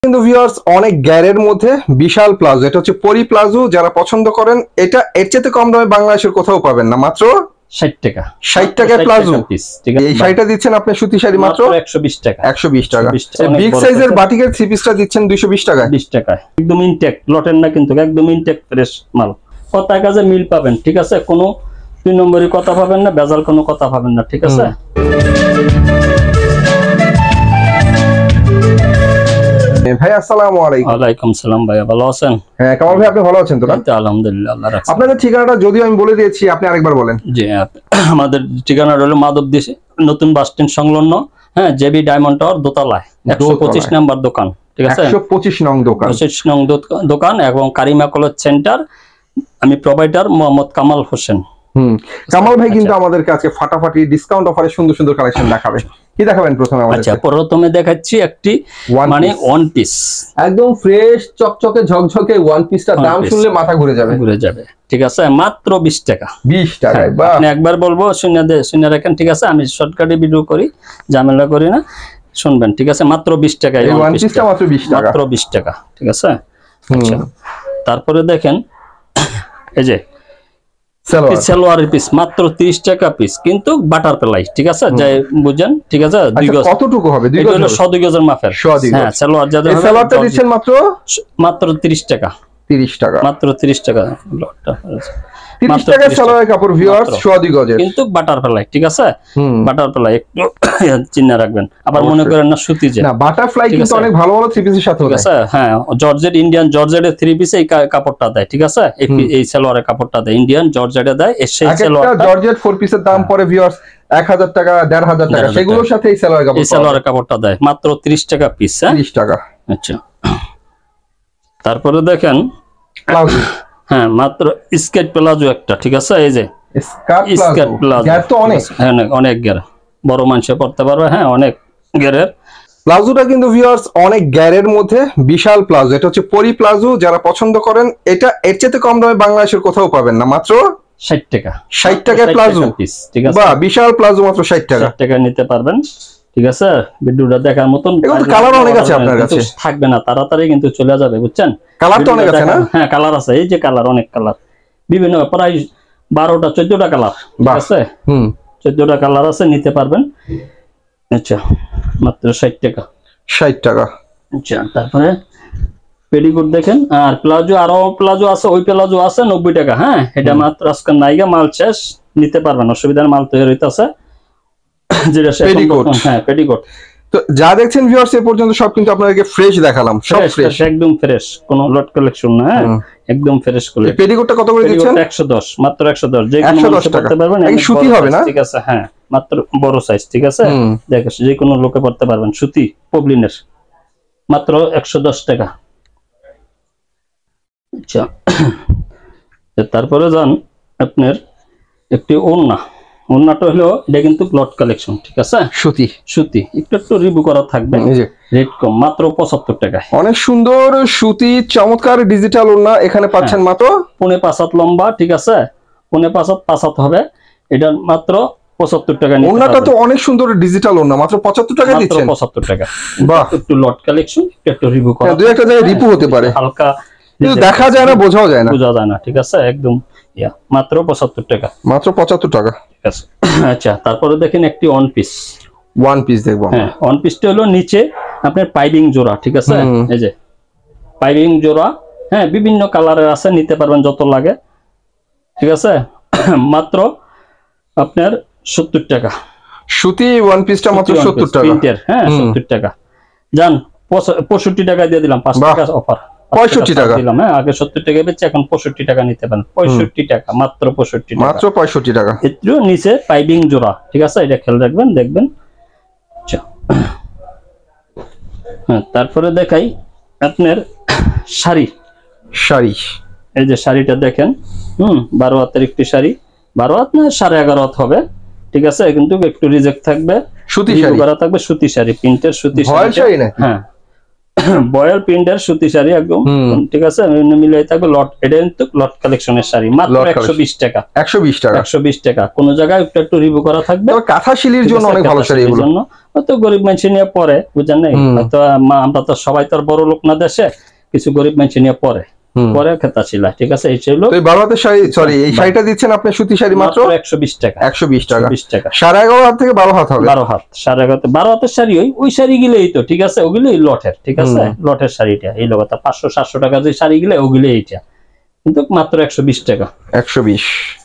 কিন্তু ভিউয়ার্স অনেক গ্যারের মধ্যে বিশাল প্লাজো, এটা হচ্ছে পরি প্লাজো। যারা পছন্দ করেন এটা এর চেয়ে কম দামে বাংলাদেশের কোথাও পাবেন না, মাত্র 60 টাকা। 60 টাকায় প্লাজো পিস। ঠিক আছে, এই শাড়িটা দিচ্ছেন আপনি সুতি শাড়ি মাত্র 120 টাকা। 120 টাকা। বিগ সাইজের বাটিকের থ্রি পিসটা দিচ্ছেন 220 টাকা। 20 টাকায় একদম ইনটেক, লটের না কিন্তু একদম ইনটেক ফ্রেশ মাল। কথায় কাজে মিল পাবেন, ঠিক আছে, কোনো 2 নম্বরই কথা পাবেন না, বেজাল কোনো কথা পাবেন না, ঠিক আছে। ভাই আসসালামু আলাইকুম। ওয়ালাইকুম সালাম ভাই, ভালো আছেন? হ্যাঁ কামাল ভাই, আপনি ভালো আছেন তো? আলহামদুলিল্লাহ, আল্লাহ রাখছে। আপনাদের ঠিকানাটা যদিও আমি বলে দিয়েছি, আপনি আরেকবার বলেন। জি, আমাদের ঠিকানাটা হলো মাধবদী নতুন বাস স্ট্যান্ড সংলগ্ন, হ্যাঁ, জেবি ডায়মন্ড টাওয়ার দোতলায় 125 নম্বর দোকান, ঠিক আছে। 125 নং দোকান, 25 নং দোকান এবং কারিমা কলেজ সেন্টার। আমি প্রোভাইডার মোহাম্মদ কামাল হোসেন। কামাল ভাই কিন্তু আমাদের কাছে ফাটাফাটি ডিসকাউন্ট অফারে সুন্দর সুন্দর কালেকশন দেখাবে। কি দেখাবেন প্রথমে আমাদের? আচ্ছা, প্রথমে দেখাচ্ছি একটি মানে ওয়ান পিস, একদম ফ্রেশ চকচকে ঝকঝকে ওয়ান পিসটা দাম শুনলে মাথা ঘুরে যাবে, ঠিক আছে, মাত্র 20 টাকা। 20 টাকায়? আপনি একবার বলবো শুনে রাখেন, ঠিক আছে, আমি শর্টকাটে ভিডিও করি, ঝামেলা করি না, শুনবেন, ঠিক আছে। মাত্র 20 টাকা এই ওয়ান পিসটা, মাত্র 20 টাকা, মাত্র 20 টাকা, ঠিক আছে। আচ্ছা, তারপরে দেখেন এই যে সালোয়ারের পিস মাত্র 30 টাকা পিস, কিন্তু বাটার প্লাই, ঠিক আছে, যাই বুঝেন, ঠিক আছে। দুই গজ কতটুকু হবে? দুই গজ, 100 গজের মাপের। হ্যাঁ, সালোয়ার যাদের হবে, সালোয়ারটা দিচ্ছেন মাত্র 30 টাকা। 30 টাকা, মাত্র 30 টাকা। 30 টাকা সালোয়ার কাপড় ভিউয়ার্স, 100 গজের, কিন্তু বাটার প্লাই, ঠিক আছে। বাটার প্লাই একটু চিন্তা রাখবেন, আবার মনে করেন না সুতি, যে না, বাটারফ্লাই কিন্তু অনেক ভালো ভালো থ্রি পিসের সাথে, ঠিক আছে। হ্যাঁ, জর্জেট, ইন্ডিয়ান জর্জেটের থ্রি পিস এই কাপড়টা দেয়, ঠিক আছে। এই সালোয়ারের কাপড়টা দেয়, ইন্ডিয়ান জর্জেটে দেয়। সেই সালোয়ারটা জর্জেট ফোর পিসের দাম পরে ভিউয়ার্স 1000 টাকা, 1500 টাকা, সেগুলোর সাথে এই সালোয়ারের কাপড়টা দেয় মাত্র 30 টাকা পিস। 30 টাকা। আচ্ছা, তারপরে দেখেন প্লাজো। হ্যাঁ, মাত্র স্কেট প্লাজো একটা, ঠিক আছে। এই যে স্কেট প্লাজো, গ্যার তো অনেক, হ্যাঁ অনেক গ্যার, বড় মানুষে পড়তে পারবে, হ্যাঁ অনেক গ্যারের প্লাজোটা কিন্তু ভিউয়ার্স অনেক গ্যারের মধ্যে বিশাল প্লাজো। এটা হচ্ছে পরি প্লাজো। যারা পছন্দ করেন এটা এর চেয়ে কম দামে বাংলাদেশের কোথাও পাবেন না, মাত্র 60 টাকা। 60 টাকায় প্লাজো পিস, ঠিক আছে। বাহ, বিশাল প্লাজো, মাত্র 60 টাকা। 60 টাকা নিতে পারবেন, ঠিক আছে। ভিডিওটা দেখার মতন, কিন্তু কালার অনেক আছে আপনার কাছে, থাকবে না তাড়াতাড়ি, কিন্তু চলে যাবে, বুঝছেন। কালার তো অনেক আছে না? হ্যাঁ, কালার আছে, এই যে কালার, অনেক কালার, বিভিন্ন প্রায় 12টা 14টা কালার, ঠিক আছে। 14টা কালার আছে, নিতে পারবেন। আচ্ছা, মাত্র 60 টাকা। 60 টাকা। আচ্ছা, তারপরে পেডিকোট দেখেন, আর প্লাজো, আরো প্লাজো আছে, ওই প্লাজো আছে 90 টাকা। হ্যাঁ, এটা মাত্র আজকে নাইগা মাল শেষ, নিতে পারবেন, অসুবিধার মাল তৈরি হইতাছে, যেটা পেডিকোট। হ্যাঁ, পেডিকোট। তো যা দেখছেন ভিউয়ার্স এ পর্যন্ত সব কিন্তু আপনাদেরকে ফ্রেশ দেখালাম, সব ফ্রেশ, একদম ফ্রেশ, কোনো লট কালেকশন না। হ্যাঁ, একদম ফ্রেশ করে। এই পেডিকোটটা কত করে দিচ্ছেন? 110, মাত্র 110। যে কোনো লোকে পড়তে পারবেন, এই সুতি হবে না, ঠিক আছে। হ্যাঁ, মাত্র বড় সাইজ, ঠিক আছে। দেখেন, যে কোনো লোকে পড়তে পারবেন, সুতি পবলিনের, মাত্র 110 টাকা। আচ্ছা, তারপরে যান আপনার একটি ওন্নাটা হলো, এটা কিন্তু প্লট কালেকশন, ঠিক আছে, সুতি একটু রিভিউ করা থাকবে, রেট কম, মাত্র 75 টাকায়। অনেক সুন্দর সুতি চমৎকার ডিজিটাল ওন্না এখানে পাচ্ছেন, মাত্র 5.5 হাত লম্বা, ঠিক আছে, 5.5 হাত হবে, এটা মাত্র 75 টাকা। ওন্নাটা তো অনেক সুন্দর ডিজিটাল ওন্না, মাত্র 75 টাকা দিচ্ছেন। 75 টাকা। বাহ, একটু লট কালেকশন, একটু রিভিউ করা, দুই একটা জায়গায় রিভিউ হতে পারে, হালকা, কিন্তু দেখা যায় না, বোঝা যায় না, ঠিক আছে, একদম মাত্র 75 টাকা, মাত্র 75 টাকা, ঠিক আছে। আচ্ছা, তারপরে দেখেন একটি ওয়ান পিস দেখবো। হ্যাঁ, ওয়ান পিসটা হলো নিচে আপনার পাইপিং জোড়া, ঠিক আছে। এই যে পাইপিং জোড়া, হ্যাঁ, বিভিন্ন কালারের আছে, নিতে পারবেন যত লাগে, ঠিক আছে। মাত্র আপনার 70 টাকা। সুতি ওয়ান পিসটা মাত্র 70 টাকা, প্রিন্টের। হ্যাঁ, 70 টাকা। যান 65 টাকা দিয়ে দিলাম, 5 টাকা অফার, 65 টাকা দিলাম। হ্যাঁ, আগে 70 টাকা বেচে, এখন 65 টাকা নিতে পারেন, 65 টাকা, মাত্র 65 টাকা, মাত্র 65 টাকা। একটু নিচে পাইপিং জোড়া, ঠিক আছে, এটা খেয়াল রাখবেন, দেখবেন। আচ্ছা, হ্যাঁ, তারপরে দেখাই আপনার শাড়ি। এই যে শাড়িটা দেখেন, 12 হাতের একটি শাড়ি, 12 হাত না 11.5 হাত হবে, ঠিক আছে, কিন্তু একটু রিজেক্ট থাকবে, সুতি শাড়ি করা থাকবে, সুতি শাড়ি, প্রিন্টের সুতি শাড়ি। হ্যাঁ, বয়েল প্রিন্টের সুতি শাড়ি একদম, ঠিক আছে, মিলাই থাকবে লট। এটা কিন্তু লট কালেকশনের শাড়ি, মাত্র 120 টাকা। 120 টাকা, 120 টাকা। কোন জায়গায় একটু একটু রিভিউ করা থাকবে। কাঁথা শিলির জন্য অনেক ভালো শাড়ি এগুলো। হয়তো গরিব মানুষ নিয়ে পরে, বুঝেন নাই, হয়তো আমরা তো সবাই তো বড় লোক না দেশে, কিছু গরিব মানুষ নিয়ে পরে খেতা ছিল, ঠিক আছে। এই ছিল তো 12 হাতের শাড়ি, সরি এই শাড়িটা দিচ্ছেন আপনি সুতি শাড়ি মাত্র 120 টাকা। 120 টাকা, 20 টাকা। 11.5 হাত থেকে 12 হাত হবে। 12 হাত, 11.5, 12 হাতের শাড়ি ওই শাড়ি গুলোই তো, ঠিক আছে, ওগুলোই লটের, ঠিক আছে, লটের শাড়িটা এই লগতা 500-700 টাকা যে শাড়ি গুলো ওগুলো এইটা, কিন্তু মাত্র 120 টাকা। 120।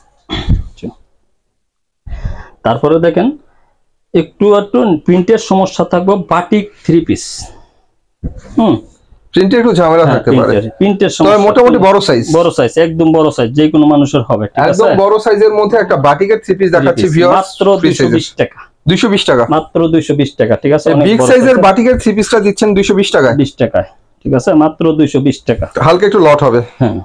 তারপরে দেখেন একটু প্রিন্টের সমস্যা থাকবে, বাটিক 3 পিস। প্রিন্টের একটু ঝামেলা থাকতে পারে, প্রিন্টের সমস্যা, মোটামুটি বড় সাইজ, বড় সাইজ, একদম বড় সাইজ, যে কোনো মানুষের হবে, ঠিক আছে। একদম বড় সাইজের মধ্যে একটা বাটিকের 3 পিস দেখাচ্ছি ভিউয়ার্স, মাত্র 220 টাকা। 220 টাকা, মাত্র 220 টাকা, ঠিক আছে। বিগ সাইজের বাটিকের 3 পিসটা দিচ্ছেন 220 টাকায়, 20 টাকায়, ঠিক আছে, মাত্র 220 টাকা। হালকা একটু লট হবে। হ্যাঁ,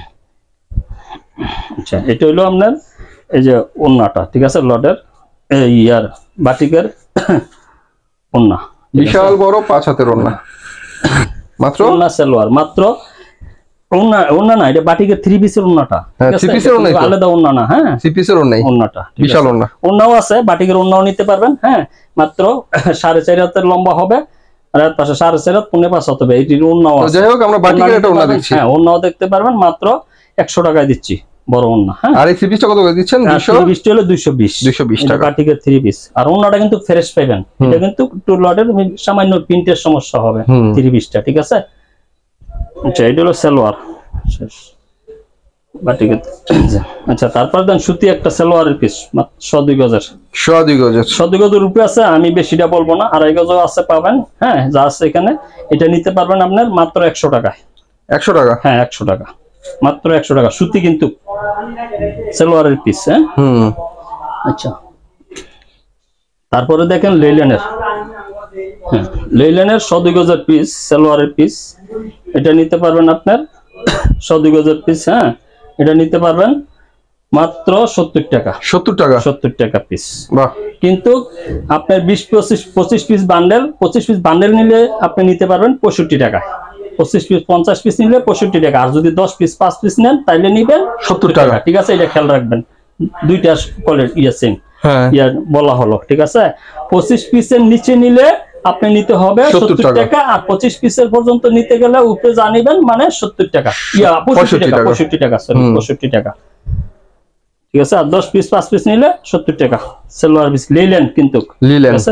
আচ্ছা, এটা হলো আপনার এই যে ওন্নাটা, ঠিক আছে, লটের ইয়ার বাটিকের ওন্না, বিশাল বড় 5 হাতের ওন্না, মাত্র ওন্না সালোয়ার, মাত্র ওন্না না, এটা বাটিকের 3 পিসের ওন্নাটা, হ্যাঁ 3 পিসের ওন্না, আলাদা ওন্না না, হ্যাঁ 3 পিসের ওন্নাই, ওন্নাটা বিশাল ওন্না। ওন্নাও আছে, বাটিকের ওন্নাও নিতে পারবেন, হ্যাঁ, মাত্র 4.5 হাতের লম্বা হবে, আর এর পাশে 4.5 হাত, 5.5 হাত হবে। এটির ওন্নাও আছে। যাই হোক আমরা বাটিকের একটা ওন্না দিচ্ছি, হ্যাঁ ওন্নাও দেখতে পারবেন, মাত্র 100 টাকায় দিচ্ছি, বড় ওন্না। হ্যাঁ, আর এই 3 পিসটা কত করে দিচ্ছেন? 220 হলো 220 টাকা, বাটিকের 3 পিস। আর ওন্নাটা কিন্তু ফ্রেশ পাবেন, এটা কিন্তু একটু লটের সামান্য প্রিন্টের সমস্যা হবে 3 পিসটা, ঠিক আছে। আচ্ছা, এটা হলো সালোয়ার শেষ বাটিকের। আচ্ছা, তারপর দেন সুতি একটা সালোয়ারের পিস, 102 গজের, 102 গজের উপরে আছে, আমি বেশিটা বলবো না, 2.5 গজও আছে পাবেন, হ্যাঁ, যা আছে এখানে। এটা নিতে পারবেন আপনার মাত্র 100 টাকায়। 100 টাকা, হ্যাঁ 100 টাকা, মাত্র 100 টাকা, সুতি কিন্তু সালোয়ারের পিস। হ্যাঁ, আচ্ছা, তারপরে দেখেন লেইলেনের, হ্যাঁ লেইলেনের 102 গজের পিস, সালোয়ারের পিস। এটা নিতে পারবেন আপনার 102 গজের পিস, হ্যাঁ, এটা নিতে পারবেন মাত্র 70 টাকা। 70 টাকা, 70 টাকা পিস। বাহ, কিন্তু আপনার 25 পিস বান্ডেল, 25 পিস বান্ডেল নিলে আপনি নিতে পারবেন 65 টাকা। 25 পিস 50 পিস নিলে 65 টাকা, আর যদি 10 পিস 5 পিস নেন তাইলে নিবেন 70 টাকা, ঠিক আছে। এটা খেয়াল রাখবেন, দুইটা কলের সেম বলা হলো, ঠিক আছে। 25 পিসের নিচে নিলে আপনি নিতে হবে 70 টাকা, আর 25 পিসের পর্যন্ত নিতে গেলে উপরে জানিবেন মানে 70 টাকা, 65 টাকা, সরি 65 টাকা, ঠিক আছে। আর 10 পিস 5 পিস নিলে 70 টাকা সালোয়ার পিস, লিলেন কিন্তু, ঠিক আছে।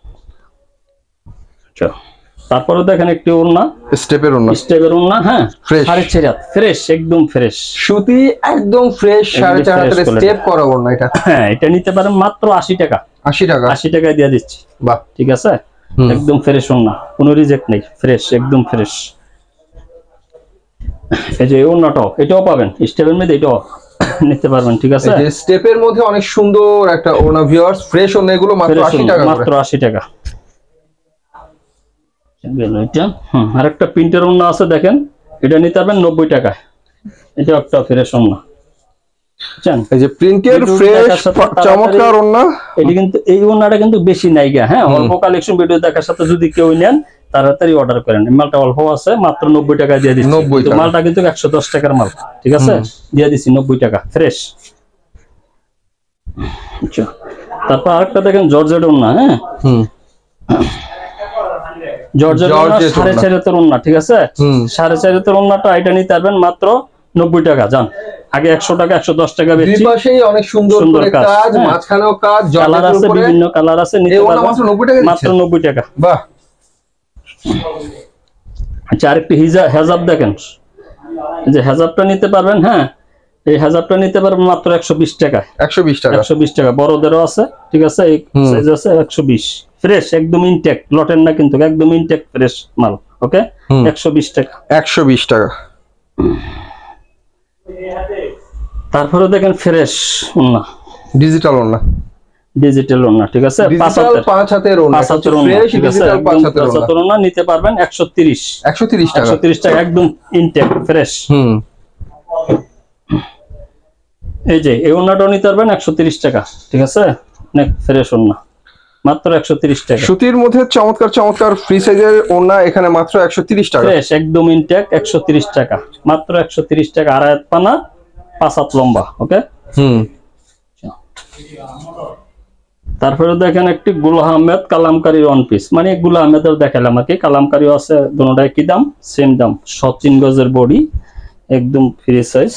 তারপরে দেখেন একটি ওন্না, স্টেপের ওন্না, হ্যাঁ, 4.5 হাত, ফ্রেশ, একদম ফ্রেশ সুতি, একদম ফ্রেশ, 4.5 হাতের স্টেপ করা ওন্না এটা। হ্যাঁ, এটা নিতে পারেন মাত্র 80 টাকা। 80 টাকা, 80 টাকায় দিয়ে দিচ্ছি, বাহ, ঠিক আছে। একদম ফ্রেশ ওন্না, কোনো রিজেক্ট নেই, ফ্রেশ, একদম ফ্রেশ। এই যে ওন্নাটাও, এটাও পাবেন স্টেপের মধ্যে, এটাও নিতে পারবেন, ঠিক আছে। এই স্টেপের মধ্যে অনেক সুন্দর একটা ওন্না ভিউয়ার্স, ফ্রেশ ওন্না, এগুলো মাত্র 80 টাকা, মাত্র 80 টাকা। আরেকটা প্রিন্টের ওন্না আছে, দেখেন, এটা নিতে পারবেন 90 টাকায়। এটা একটা ফ্রেশ ওন্না, এই যে প্রিন্টের ফ্রেশ চমৎকার ওন্না। এটা কিন্তু এই ওন্নাটা কিন্তু বেশি নাইগা, হ্যাঁ, অল্প কালেকশন ভিডিও দেখার সাথে যদি কেউ নেন তাড়াতাড়ি অর্ডার করেন। মালটা অল্প আছে, মাত্র 90 টাকা দিয়ে দিচ্ছি। মালটা কিন্তু 110 টাকার মাল, ঠিক আছে, দিয়ে দিচ্ছি 90 টাকা, ফ্রেশ। আচ্ছা, তারপর আরেকটা দেখেন জর্জেট ওন্না, হ্যাঁ, জর্জেট ওন্না 4.5 হাতের ওন্না, ঠিক আছে। 4.5 হাতের ওন্নাটা এটা নিতে পারবেন মাত্র 90 টাকা। জান, আগে 100 টাকা 110 টাকা বেচছি। দুই পাশেই অনেক সুন্দর করে কাজ, মাঝখানেও কাজ, কালার আছে, বিভিন্ন কালার আছে, নিতে পারবেন মাত্র 90 টাকা, মাত্র 90 টাকা, বাহ। আচ্ছা, আরেকটি হেজাব দেখেন, এই যে হেজাবটা নিতে পারবেন, হ্যাঁ, এই হেজাবটা নিতে পারবেন মাত্র 120 টাকা। 120 টাকা, 120 টাকা, বড়দেরও আছে, ঠিক আছে, এই সাইজ আছে 120, ফ্রেশ, একদম ইনটেক্ট, লটের না কিন্তু, একদম ইনটেক্ট ফ্রেশ মাল, ওকে, 120 টাকা, 120 টাকা। তারপরে দেখেন ফ্রেশ ওন্না, ডিজিটাল ওন্না, ডিজিটাল ওন্না, ঠিক আছে, 5 হাতের ওন্না, ফ্রেশ ডিজিটাল 5 হাতের ওন্না নিতে পারবেন 130 টাকা, 130 টাকা, একদম ইনটেক্ট ফ্রেশ। এই যে এই ওন্নাটাও নিতে পারবেন 130 টাকা, ঠিক আছে, অনেক ফ্রেশ ওন্না। মাত্র 130 টাকা। সুতির মধ্যে চমৎকার চমৎকার ফ্রি সাইজের ওড়না এখানে মাত্র 130 টাকা। ফ্রেশ একদম ইনটেক 130 টাকা, মাত্র 130 টাকা। আড়াই হাত পানা, 5 হাত লম্বা। ওকে। তারপরে দেখেন একটি গুল আহমেদ কালামকারী ওয়ান পিস, মানে গুল আহমেদের দেখালাম আর কি, কালামকারীও আছে, দুটোটাই কি দাম, সেম দাম। 3 গজের বডি, একদম ফ্রি সাইজ।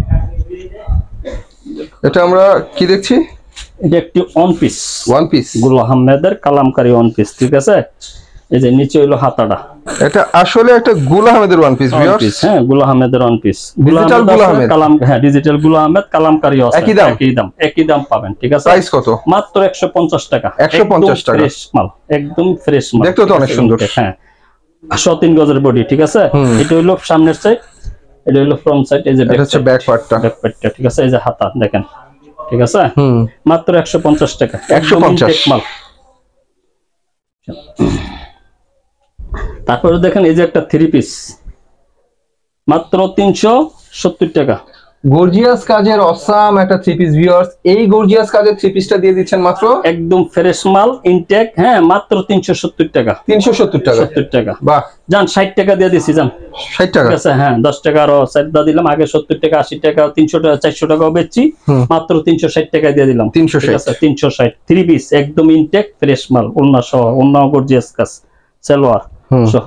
এটা আমরা কি দেখছি? এটা একটি ওয়ান পিস গুল আহমেদের কালামকারী ওয়ান পিস, ঠিক আছে। এই যে নিচে হলো হাতাটা, এটা আসলে একটা গুল আহমেদের ওয়ান পিস ভিউয়ার্স। হ্যাঁ, গুল আহমেদের ওয়ান পিস, ডিজিটাল গুল আহমেদ কালাম, হ্যাঁ ডিজিটাল গুল আহমেদ কালামকারী আছে, একই দাম পাবেন, ঠিক আছে। প্রাইস কত? মাত্র 150 টাকা। 150 টাকা, ফ্রেশ মাল, একদম ফ্রেশ মাল, দেখতে তো অনেক সুন্দর। হ্যাঁ, 3 গজের বডি, ঠিক আছে। এটা হলো সামনের সাইড, এটা হলো ফ্রন্ট সাইড, এই যে এটা হচ্ছে ব্যাক পার্টটা, ঠিক আছে। এই যে হাতা দেখেন, ঠিক আছে। মাত্র 150 টাকা, 150 মাল। তারপরে দেখেন এই যে একটা 3 পিস, মাত্র 370 টাকা। গর্জিয়াস কাজের অসাম একটা 3 পিস ভিউয়ার্স। এই গর্জিয়াস কাজের 3 পিসটা দিয়ে দিচ্ছেন মাত্র একদম ফ্রেশ মাল, ইনটেক। হ্যাঁ, মাত্র 370 টাকা। 370 টাকা, 70 টাকা। বাহ, জান 60 টাকা দিয়ে দিছি, জান 60 টাকা, ঠিক আছে। হ্যাঁ, 10 টাকা আরো সাইড দিয়ে দিলাম। আগে 70 টাকা, 80 টাকা, 300 টাকা, 400 টাকাও বেচছি, মাত্র 360 টাকা দিয়ে দিলাম। 360, 360 3 পিস, একদম ইনটেক ফ্রেশ মাল, ওন্না সহ, ওন্না গর্জিয়াস কাজ, সালোয়ার সহ।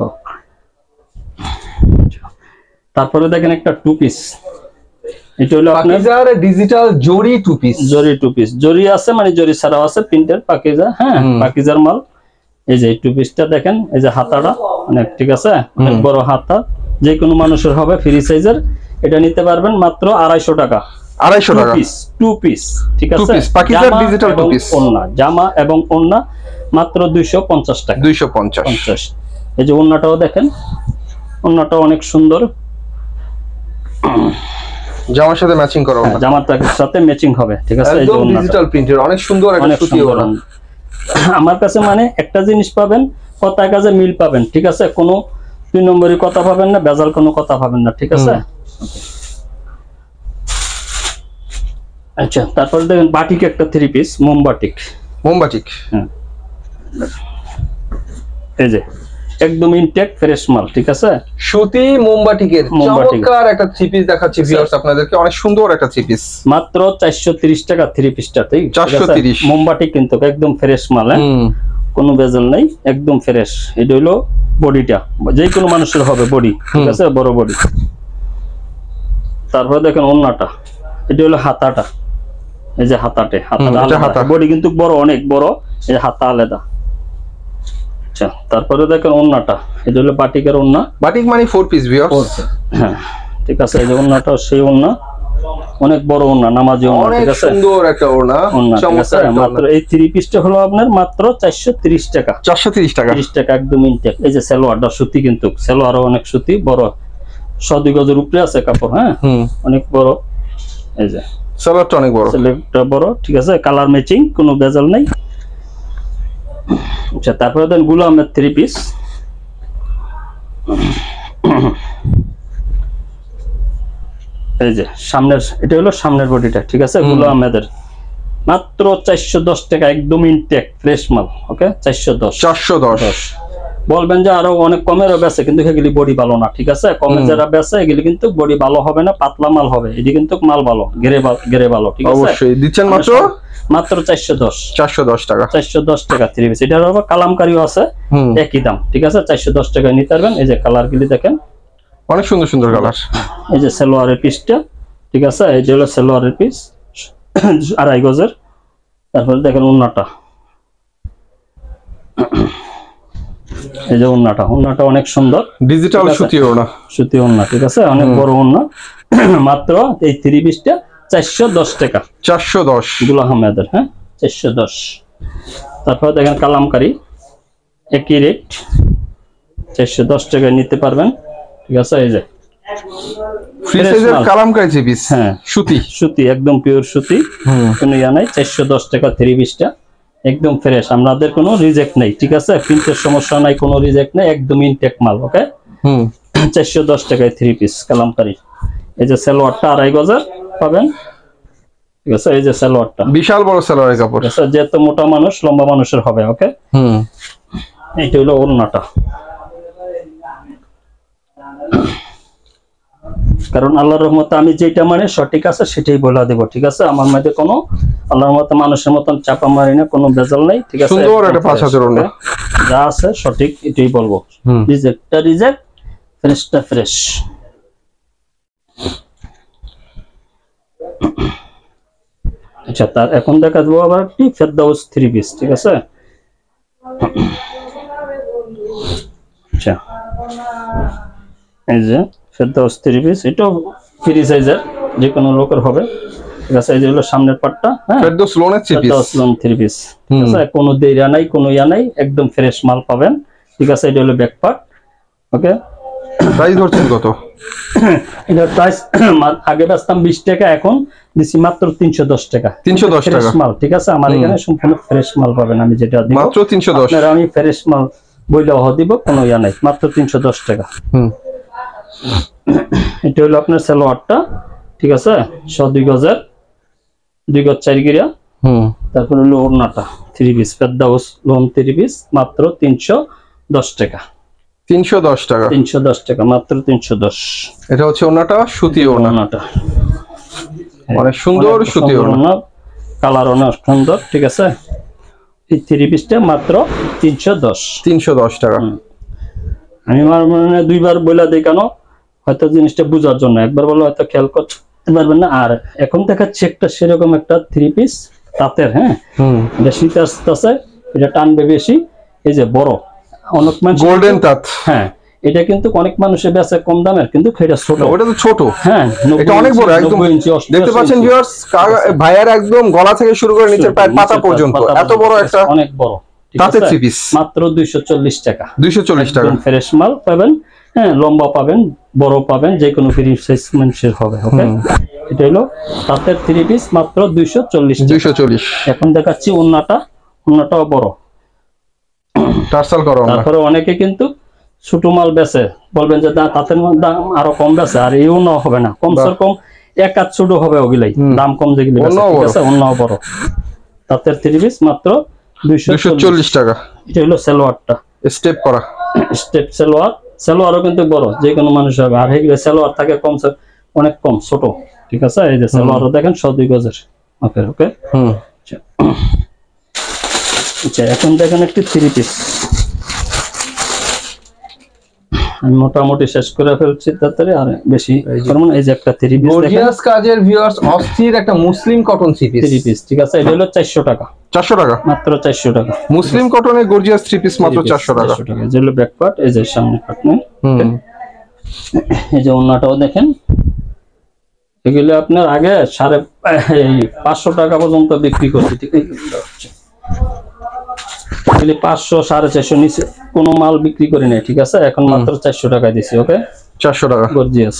তারপরে দেখেন একটা 2 পিস, এটা হলো পাকিজার ডিজিটাল জরি 2 পিস। জরি 2 পিস, জরি আছে মানে জরি ছাড়াও আছে, প্রিন্টের পাকিজা। হ্যাঁ, পাকিজার মাল। এই যে 2 পিসটা দেখেন, এই যে হাতাটা অনেক, ঠিক আছে, অনেক বড় হাতা, যে কোনো মানুষের হবে, ফ্রি সাইজের। এটা নিতে পারবেন মাত্র 250 টাকা। 250 টাকা 2 পিস, ঠিক আছে। পাকিজার ডিজিটাল 2 পিস, ওন্না, জামা এবং ওন্না মাত্র 250 টাকা, 250। এই যে ওন্নাটাও দেখেন, ওন্নাটাও অনেক সুন্দর, জামার সাথে ম্যাচিং করা ওন্না, জামাটার সাথে ম্যাচিং হবে, ঠিক আছে। এই যে একদম ডিজিটাল প্রিন্টের, অনেক সুন্দর একটা সুতি ওন্না। আমার কাছে মানে একটা জিনিস পাবেন, কথা কাজে মিল পাবেন, ঠিক আছে। কোনো 2 নম্বরই কথা পাবেন না, বেজাল কোনো কথা পাবেন না, ঠিক আছে। আচ্ছা, তারপরে দেখেন বাটিক একটা 3 পিস, মোমবাটিক। হ্যাঁ, এই যে একদম ইনটেক ফ্রেশ মাল, ঠিক আছে। সুতি মোমবাটিকের চমৎকার একটা 3 পিস দেখাচ্ছি ভিউয়ার্স আপনাদেরকে, অনেক সুন্দর একটা 3 পিস, মাত্র 430 টাকা 3 পিসটা, ঠিক 430। মোমবাটিক কিন্তু একদম ফ্রেশ মাল, কোনো বেজাল নাই, একদম ফ্রেশ। এটা হলো বডিটা, যে কোনো মানুষের হবে বডি, ঠিক আছে, বড় বডি। তারপরে দেখেন ওন্নাটা, এটা হলো হাতাটা, এই যে হাতাটা বডি কিন্তু বড়, অনেক বড়, এই হাতা আলাদা। আচ্ছা, তারপরে দেখেন ওন্নাটা, এটা হলো বাটিকের ওন্না, বাটিক মানে 4 পিস ভিউয়ার্স। হ্যাঁ, ঠিক আছে। এই যে ওন্নাটা সেই ওন্না, অনেক বড় ওন্না, নামাজি ওন্না, ঠিক আছে, সুন্দর একটা ওন্না, চমৎকার। মাত্র এই 3 পিসটা হলো আপনার মাত্র 430 টাকা, 430 টাকা, 30 টাকা, একদম ইনটেক। এই যে সালোয়ারটা সুতি, কিন্তু সালোয়ারও অনেক সুতি, বড়, 100 গজের উপরে আছে কাপড়। হ্যাঁ, অনেক বড়, এই যে সালোয়ারটা অনেক বড়, সালোয়ারটা বড়, ঠিক আছে, কালার ম্যাচিং, কোনো বেজাল নাই। আচ্ছা, তারপরে দেন গুল আহমেদ 3 পিস, এই যে সামনের, এটা হলো সামনের বডিটা, ঠিক আছে, গুল আহমেদের, মাত্র 410 টাকা, একদম ইনটেক ফ্রেশ মাল। ওকে, 410। বলবেন যে আরো অনেক কমেরও বেচে, কিন্তু এগুলি বডি ভালো না, ঠিক আছে। কমে যারা বেচে এগুলি কিন্তু বডি ভালো হবে না, পাতলা মাল হবে। এটি কিন্তু মাল ভালো, গেরে ভালো, ঠিক আছে। অবশ্যই দিচ্ছেন মাত্র 410 টাকা, 410 টাকা 3 পিস। এটার আবার কালামকারীও আছে, একই দাম, ঠিক আছে। 410 টাকা নিতে পারবেন। এই যে কালার গুলি দেখেন, অনেক সুন্দর সুন্দর কালার। এই যে সালোয়ারের পিসটা, ঠিক আছে, এই যে হলো সালোয়ারের পিস, 2.5 গজের। তারপরে দেখেন ওন্নাটা, এই যে ওন্নাটা অনেক সুন্দর, ডিজিটাল সুতি ওন্না, ঠিক আছে, অনেক বড় ওন্না। মাত্র এই 3 পিসটা 410 টাকা, 410 গুল আহমেদের। হ্যাঁ, 410। তারপরে দেখেন কালামকারী, একই রেট, 410 টাকায় নিতে পারবেন, ঠিক আছে। এই যে ফ্রি সাইজের কালামকারী 3 পিস, হ্যাঁ, সুতি, একদম পিওর সুতি, কোনো ইয়া নাই। 410 টাকা 3 পিসটা, একদম ফ্রেশ, আমাদের কোনো রিজেক্ট নেই, ঠিক আছে। প্রিন্টের সমস্যা নাই, কোনো রিজেক্ট নেই, একদম ইনটেক মাল। ওকে, 410 টাকায় 3 পিস কালামকারী। এই যে সালোয়ারটা 2.5 গজের পাবেন, ঠিক আছে। এই যে সালোয়ারটা বিশাল বড় সালোয়ারের কাপড়, ঠিক আছে, যেহেতু মোটা মানুষ লম্বা মানুষের হবে। ওকে, এইটা হলো ওড়নাটা। কারণ আল্লাহর রহমতে আমি যেটা মানে সঠিক আছে সেটাই বলে দেব, ঠিক আছে। আমার মধ্যে কোনো আল্লাহর মতে মানুষের মতন চাপা মারি না, কোনো ভেজাল নাই, ঠিক আছে। সুন্দর একটা 5,000 ওড়না, যা আছে সঠিক এটাই বলবো। রিজেক্টটা রিজেক্ট, ফ্রেশটা ফ্রেশ। আচ্ছা, তার এখন দেখা দেবো আবার একটি ফেরদাউস 3 পিস, ঠিক আছে। আচ্ছা, এই যে ফেরদাউস 3 পিস, এটাও ফ্রি সাইজের, যে কোনো লোকের হবে, ঠিক আছে। এই যে হলো সামনের পাটটা, হ্যাঁ, ফেরদাউস লোনের 3 পিস, ফেরদাউস লোন 3 পিস, ঠিক আছে। কোনো দেরিয়া নাই, কোনো ইয়া নাই, একদম ফ্রেশ মাল পাবেন, ঠিক আছে। এটা হলো ব্যাক পার্ট। ওকে, প্রাইস ধরছেন কত? এটা প্রাইস আগে বেচতাম 20 টাকা, এখন দিছি মাত্র 310 টাকা। 310 টাকা মাল, ঠিক আছে। আমার এখানে সম্পূর্ণ ফ্রেশ মাল পাবেন, আমি যেটা দিব মাত্র 310। আপনারা আমি ফ্রেশ মাল বইলে দিব, কোনো ইয়া নাই, মাত্র 310 টাকা। এটা হলো আপনার সালোয়ারটা, ঠিক আছে। 2 গজের 2 গজ 4 গিরা। তারপর হলো ওড়নাটা 3 পিস, ফেরদাউস লোন 3 পিস, মাত্র 310 টাকা। 310 টাকা, 310 টাকা, মাত্র 310। এটা হচ্ছে ওড়নাটা, সুতি ওড়নাটা অনেক সুন্দর, সুতি ওড়না, কালার অনেক সুন্দর, ঠিক আছে। এই 3 পিসটা মাত্র 310 টাকা। আমি আমার মানে দুইবার বইলা দেই, কেন হয়তো জিনিসটা বোঝার জন্য, একবার বলে হয়তো খেয়াল করতে পারবেন না। আর এখন দেখাচ্ছে একটা সেরকম একটা 3 পিস তাঁতের, হ্যাঁ, এটা শীত আসতেছে, এটা টানবে বেশি। এই যে বড় অনেক মানুষ গোল্ডেন তাঁত, হ্যাঁ, এটা কিন্তু অনেক মানুষে বেচে কম দামের, কিন্তু এটা ছোট, ওটা তো ছোট, হ্যাঁ, এটা অনেক বড়, একদম দেখতে পাচ্ছেন ভিউয়ার্স, ভাইয়ার একদম গলা থেকে শুরু করে নিচের পায়ের পাতা পর্যন্ত এত বড় একটা, অনেক বড় তাঁতের 3 পিস, মাত্র 240 টাকা। 240 টাকা, ফ্রেশ মাল পাবেন, হ্যাঁ, লম্বা পাবেন, বড় পাবেন, যে কোনো ফ্রি সাইজ মানুষের হবে। ওকে, এটা হলো তাঁতের 3 পিস, মাত্র 240। এখন দেখাচ্ছি ওন্নাটাও বড়, টার্সাল করা। তারপরে অনেকে কিন্তু ছোট মাল বেচে, বলবেন যে তাঁতের দাম আরো কম বেচে, আর এই ওন্না হবে না, কমসে কম এক হাত ছোট হবে, ওগুলাই দাম কম যেগুলি বেচে, ঠিক আছে। ওন্নাও বড়, তাঁতের 3 পিস, মাত্র 240 টাকা। এটা হলো সালোয়ারটা, স্টেপ করা, স্টেপ সালোয়ারও কিন্তু বড়, যে কোনো মানুষ হবে। আর এগুলো সালোয়ার থাকে কমসে অনেক কম, ছোট, ঠিক আছে। এই যে সালোয়ারও দেখেন 2 গজের। ওকে ওকে, আচ্ছা, এখন দেখেন একটি 3 পিস, আমি মোটামুটি শেষ করে ফেলছি তাড়াতাড়ি, আর বেশি করব না। এই যে একটা 3 পিস দেখেন, গর্জিয়াস কাজের ভিউয়ার্স, অস্থির একটা মুসলিম কটন 3 পিস, ঠিক আছে। এটা হলো 400 টাকা, 400 টাকা, মাত্র 400 টাকা। মুসলিম কটনের গর্জিয়াস 3 পিস মাত্র 400 টাকা। যে হলো ব্যাক পার্ট, এই যে সামনে পার্ট নেই, এই যে ওন্নাটাও দেখেন। এগুলো আপনার আগে 550 টাকা পর্যন্ত বিক্রি করছি, ঠিক আছে। 500 450 নিচে কোনো মাল বিক্রি করি নাই, ঠিক আছে। এখন মাত্র 400 টাকায় দিছি। ওকে, 400 টাকা, গর্জিয়াস।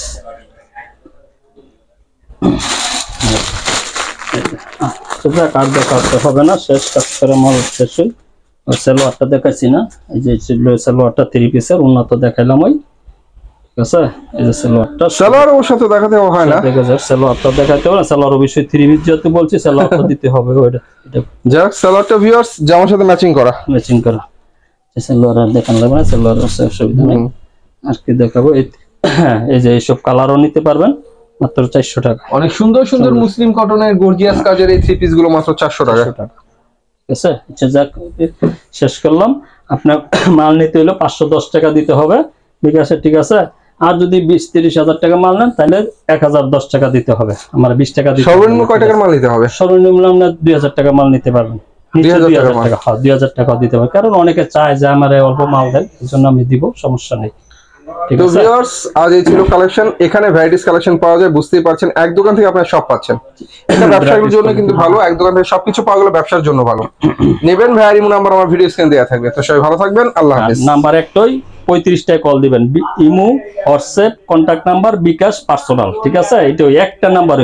কাজ দেখাতে হবে না, শেষ কাজ করে মাল শেষ হই। সালোয়ারটা দেখাচ্ছি না, এই যে সালোয়ারটা 3 পিসের, উন্নত দেখাইলাম ওই, ঠিক আছে। এই যে সালোয়ারটা, সালোয়ার ওর সাথে দেখাতে হয় না, সালোয়ারটা দেখাতে হবে না, সালোয়ার অবশ্যই 3 পিস যেহেতু বলছি, সালোয়ারটা দিতে হবে। ওইটা যাক, সালোয়ারটা ভিউয়ার্স জামার সাথে ম্যাচিং করা, সালোয়ার আর দেখান লাগবে না, সালোয়ার অসুবিধা নেই। আর কি দেখাবো, এই যে এইসব কালারও নিতে পারবেন, মাত্র 400 টাকা। অনেক সুন্দর সুন্দর মুসলিম কটনের গর্জিয়াস কাজের এই 3 পিস গুলো মাত্র 400 টাকা, ঠিক আছে। আচ্ছা, যাক, শেষ করলাম। আপনার মাল নিতে হলে 510 টাকা দিতে হবে, ঠিক আছে, ঠিক আছে। আর যদি 20-30 হাজার টাকা মাল নেন, তাহলে 1010 টাকা দিতে হবে, আমার 20 টাকা দিতে হবে। সর্বনিম্ন কয় টাকার মাল নিতে হবে? সর্বনিম্ন আপনার 2000 টাকা মাল নিতে পারবেন, 2000 টাকা, হ্যাঁ, 2000 টাকা দিতে হবে। কারণ অনেকে চায় যে আমার অল্প মাল দেন, এই জন্য আমি দিব, সমস্যা নেই। তো ভিউয়ার্স, আজ এই ছিল কালেকশন। এখানে ভ্যারাইটিস কালেকশন পাওয়া যায়, বুঝতেই পারছেন, এক দোকান থেকে আপনারা সব পাচ্ছেন। এটা ব্যবসায়ীর জন্য কিন্তু ভালো, এক দোকান থেকে সবকিছু পাওয়া গেলে ব্যবসার জন্য ভালো। নেবেন, ভাইয়ার ইমো নাম্বার আমার ভিডিও স্ক্রিনে দেওয়া থাকবে। তো সবাই ভালো থাকবেন, আল্লাহ হাফেজ। নাম্বার একটাই, 35টায় কল দিবেন, imo, WhatsApp, contact number, bKash, personal, ঠিক আছে। এটা একটা নাম্বারই,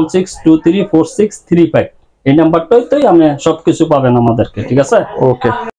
01766234635, এই নাম্বারটাই আমি সবকিছু পাবেন আমাদেরকে, ঠিক আছে। ওকে।